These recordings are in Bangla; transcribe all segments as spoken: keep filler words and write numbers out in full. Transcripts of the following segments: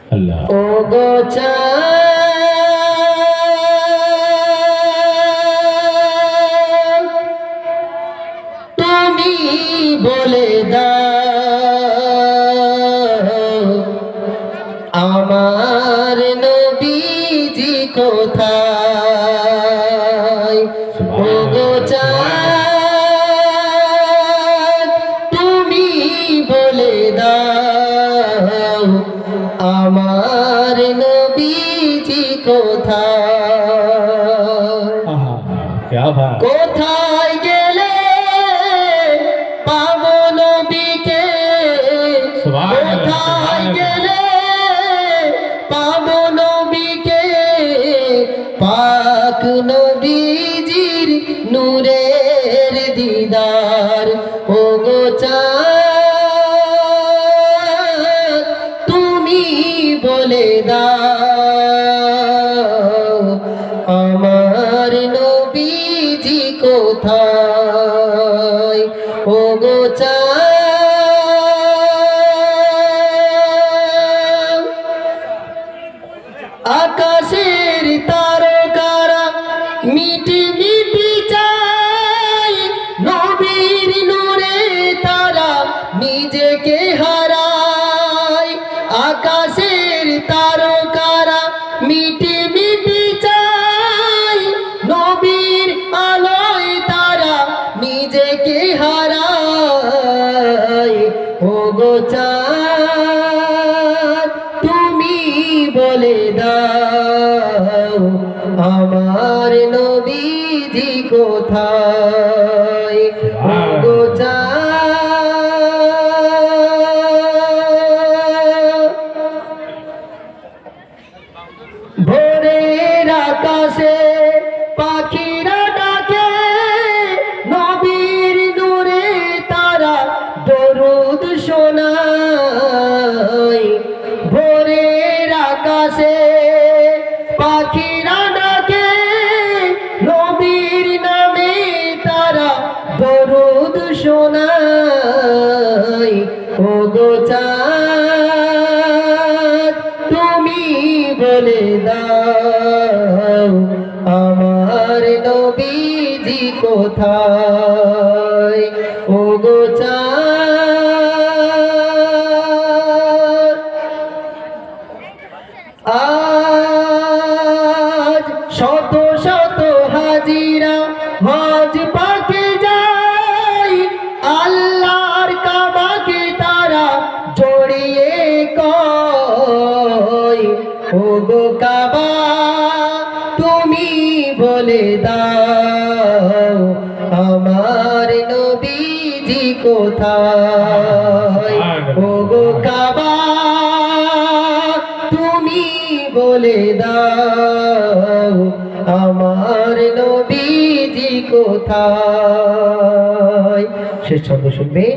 अल्लाह ओ गो चाँद तुमी बोले दाও আমার নবীজি কোথায় ও গো চাঁদ তুমি বলে দাও আমার নবীজি কোথায় क्या बात কোথায় গেলে পাবো নবীকে কোথায় গেলে পাবো নবীকে পাক নবীজির নূরের দিদার ও গো চাঁদ তুমি বলে দাও আমার নবীজি কোথায় ও গো চাঁদ আকাশের তারকারা মিটি মিটি চায় নবীর নূরে তারা নিজেকে হারায় আকাশের তারকারা মিটি মিটি চায় নবীর আলোয় তারা নিজেকে হারায় ও গো চাঁদ তুমি বলে দাও আমার নবীজি কোথায় ও গো চাঁদ ভোরের আকাশে পাখিরা ডাকে নবীর নূরে তারা দরুদ শোনায় ভোরের আকাশে পাখিরা ডাকে নবীর নামে তারা দরুদ শোনায় ও গো চাঁদ তুমি বলে দাও আমার নবীজি কোথায় ও গো চাঁদ আজ শত শত হাজিরা হজ পাকে যায় আল্লাহর কাবাকে তারা জড়িয়ে কয় ও গো কাবা তুমি বলে দাও আমার নবীজি কোথায় ও গো কাবা তুমি বলে দাও আমার নবীজি কোথায় শেষ ছন্দ শুনবে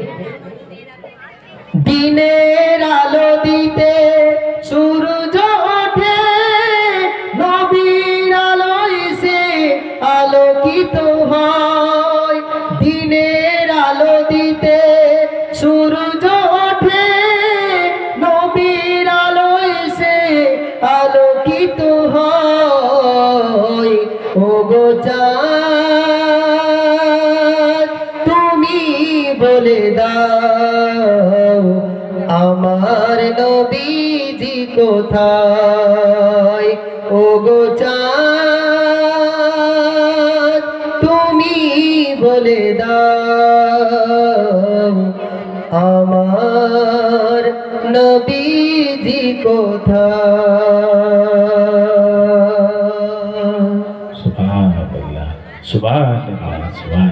দিনের আলো দিতে সূর্য ওঠে নবীর আলোয় সে আলোকিত হয় দিনের আলো দিতে সূর্য ওঠে নবীর আলোয় সে আলোকিত হয় ও গো চাঁদ তুমি বলে দাও আমার নবীজি কোথায় ও গো চাঁদ তুমি বলে দাও আমার নবীজি কোথায় सुभान अल्लाह सुभान अल्लाह सुभान